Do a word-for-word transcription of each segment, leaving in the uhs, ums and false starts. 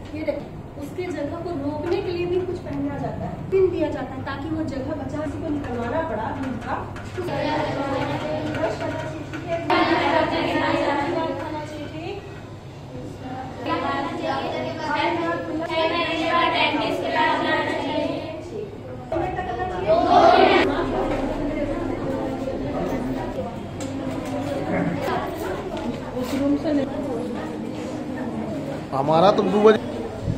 ये देखिए, उसके जगह को रोकने के लिए भी कुछ पहना जाता है, पिन दिया जाता है ताकि वो जगह बचा, किसी को निकलवाना पड़ा दूध का उस रूम से नहीं, हमारा तो दो बजे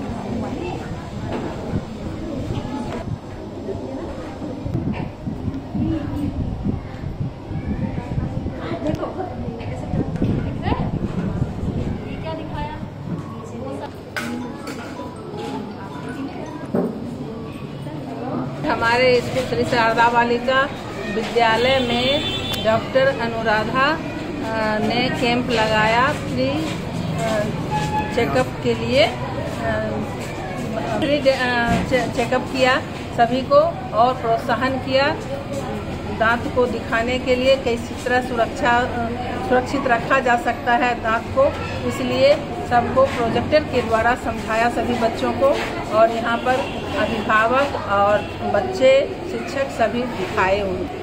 हमारे स्कूल श्री शारदा बालिका विद्यालय में डॉक्टर अनुराधा ने कैंप लगाया, फ्री चेकअप के लिए फ्री चेकअप किया सभी को और प्रोत्साहन किया दांत को दिखाने के लिए कैसी तरह सुरक्षा सुरक्षित रखा जा सकता है दांत को, इसलिए सबको प्रोजेक्टर के द्वारा समझाया सभी बच्चों को, और यहाँ पर अभिभावक और बच्चे शिक्षक सभी दिखाए उनको।